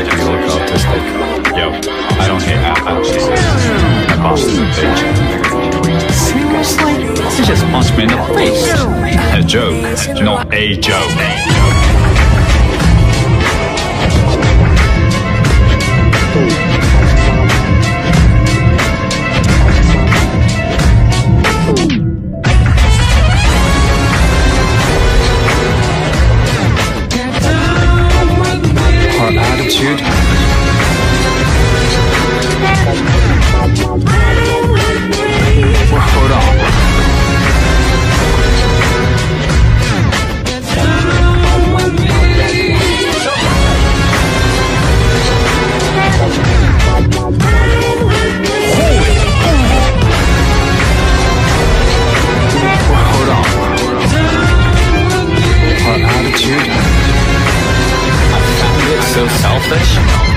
totally autistic. Yo, I don't hate apples. My boss is a bitch. Seriously? He just punched me in the face. A joke, not a joke. Our attitude. Well, hold on. Our attitude. I found it so selfish.